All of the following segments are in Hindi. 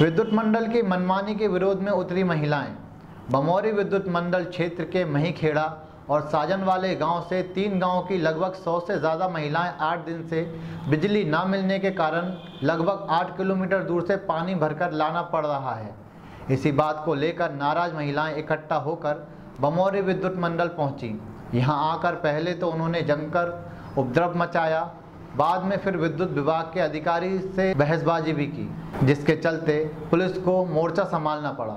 विद्युत मंडल की मनमानी के विरोध में उतरी महिलाएं। बमौरी विद्युत मंडल क्षेत्र के महीखेड़ा और साजनवाले गांव से 3 गांवों की लगभग 100 से ज़्यादा महिलाएं 8 दिन से बिजली न मिलने के कारण लगभग 8 किलोमीटर दूर से पानी भरकर लाना पड़ रहा है। इसी बात को लेकर नाराज महिलाएं इकट्ठा होकर बमौरी विद्युत मंडल पहुंची। यहां आकर पहले तो उन्होंने जमकर उपद्रव मचाया, बाद में फिर विद्युत विभाग के अधिकारी से बहसबाजी भी की, जिसके चलते पुलिस को मोर्चा संभालना पड़ा।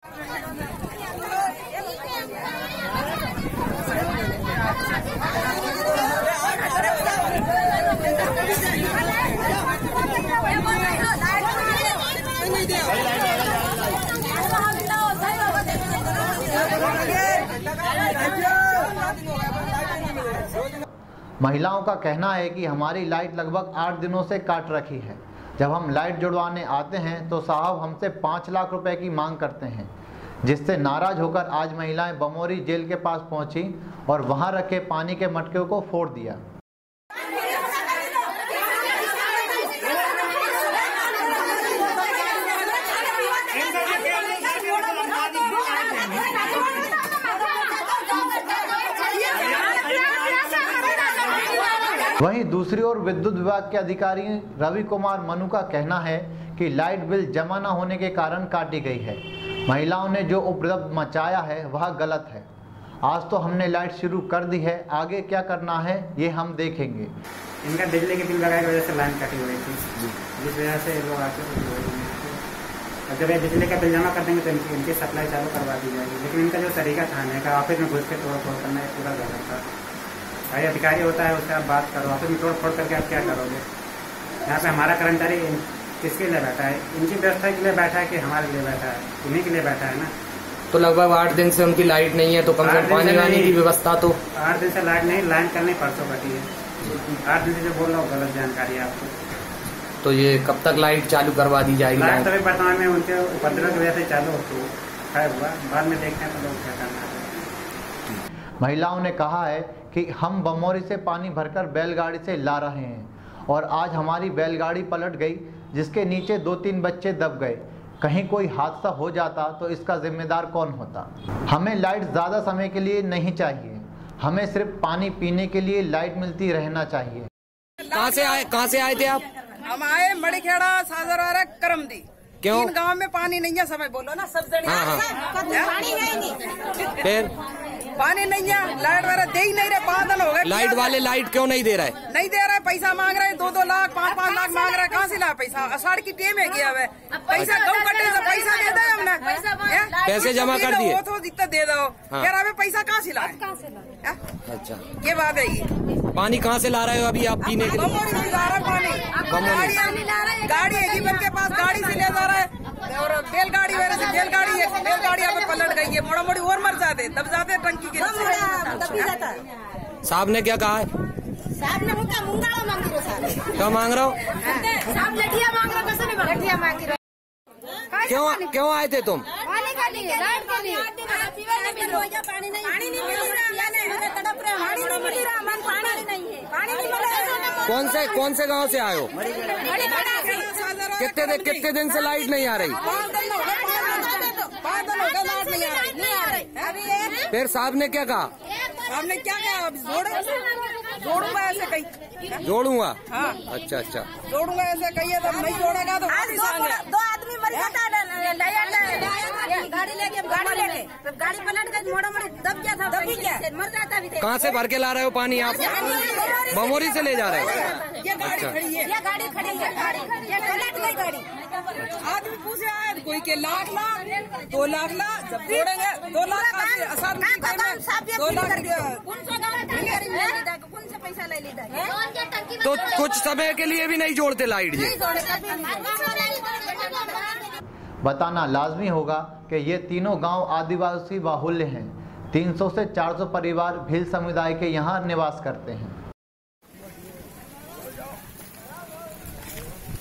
महिलाओं का कहना है कि हमारी लाइट लगभग 8 दिनों से काट रखी है। जब हम लाइट जुड़वाने आते हैं तो साहब हमसे 5 लाख रुपए की मांग करते हैं, जिससे नाराज होकर आज महिलाएं बमौरी जेल के पास पहुंची और वहां रखे पानी के मटके को फोड़ दिया। वहीं दूसरी ओर विद्युत विभाग के अधिकारी रवि कुमार मनु का कहना है कि लाइट बिल जमा न होने के कारण काटी गई है। महिलाओं ने जो उपद्रव मचाया है वह गलत है। आज तो हमने लाइट शुरू कर दी है, आगे क्या करना है ये हम देखेंगे। इनका बिजली के बिल लगाने की वजह से लाइन कटी हुई थी, जिस वजह से लोग आके जब ये बिजली का बिल जमा कर देंगे तो इनकी सप्लाई चालू करवा दी जाएगी। लेकिन इनका जो तरीका थाने का ऑफिस में घुस के तोड़ फोड़ करना है पूरा गलत था। भाई अधिकारी होता है उससे आप बात करो, ऑफिस में तोड़ फोड़ करके आप क्या करोगे। यहाँ पे हमारा कर्मचारी किसके लिए बैठा है? इनकी व्यवस्था के लिए बैठा है कि हमारे लिए बैठा है? उन्हीं के लिए बैठा है ना। तो लगभग 8 दिन से उनकी लाइट नहीं है, तो कम से कम पानी वानी की व्यवस्था तो 8 दिन से लाइट नहीं, लाइन कल नहीं परसों कटी है। 8 दिन से जो बोल रहा हूँ गलत जानकारी है आपको। तो ये कब तक लाइट चालू करवा दी जाएगी? लाइट तभी वर्तमान में उनके उपद्रव की वजह से चालू हुआ, बाद में देखते हैं तो लोग क्या करना है। महिलाओं ने कहा है कि हम बमौरी से पानी भरकर बैलगाड़ी से ला रहे हैं और आज हमारी बैलगाड़ी पलट गई, जिसके नीचे 2-3 बच्चे दब गए। कहीं कोई हादसा हो जाता तो इसका जिम्मेदार कौन होता? हमें लाइट ज़्यादा समय के लिए नहीं चाहिए, हमें सिर्फ पानी पीने के लिए लाइट मिलती रहना चाहिए। कहाँ से आए थे आप? हम आए मड़ीखेड़ा, साजरवाड़ा, करमदी। क्यों? 3 गांव में पानी नहीं है, समय बोलो ना सब जने। पानी है नहीं। फिर पानी नहीं है, लाइट वाला दे ही नहीं रहे, 5 दिन हो गए। लाइट वाले लाइट क्यों नहीं दे रहा है? नहीं दे रहा है, पैसा मांग रहे हैं, 2-2 लाख 5-5 लाख मांग रहा है। कहाँ से ला पैसा? अषाढ़ की टेम है क्या? पैसा कम कटे तो पैसा दे दे हमने, पैसे जमा कर दिए तो जितना दे दो। कह रहा है पैसा कहाँ से लाए? अच्छा, ये बात है। पानी कहाँ से ला रहे हो अभी आप पीने के लिए? गाड़ी है कि के पास, गाड़ी से ले जा रहा है और बैलगाड़ी वगैरह से बैलगाड़ी यहाँ पे पलट गई है। मोड़ा मोड़ी और मर जाते, दब जाते टंकी के नीचे। साहब ने क्या कहा है? साहब ने मुंगाड़ा मांग रहे हो। क्या मांग रहा हो? साहब लठिया मांग रहे हो, कैसे नहीं लठिया मांग रहे हो? क्यों आए थे तुम? पानी के लिए, लाइट के लिए। पानी नहीं मिल रहा, तड़प रहे, पानी नहीं मिल रहा, मन पानी नहीं है, पानी नहीं मिल रहा। कौन से गांव से आए हो? कितने दिन से लाइट नहीं आ रही? फिर साहब ने क्या कहा? हमने क्या कहा? जोड़ूंगा ऐसे कही। जोड़ूंगा? हाँ। अच्छा, जोड़ूंगा ऐसे कही, तो नहीं जोड़ेगा तो 2 आदमी मर जाता है, गाड़ी पलट गई, मोड़ा मोड़ी दब गया था, मर जाता भी। कहाँ से भर के ला रहे हो पानी आप? बमौरी से ले जा रहे हो? ये गाड़ी खड़ी है, ये गाड़ी खड़ी है, ये पलट गई गाड़ी। आदमी पूछे आए कोई के 1 लाख 2 लाख जब जोड़ेंगे 2 लाख 2 लाख। तो कुछ समय के लिए भी नहीं जोड़ते लाइट जी? बताना लाजमी होगा कि ये तीनों गांव आदिवासी बाहुल्य हैं। 300 से 400 परिवार भील समुदाय के यहाँ निवास करते हैं।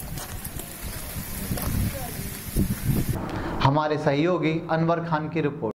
हमारे सहयोगी अनवर खान की रिपोर्ट।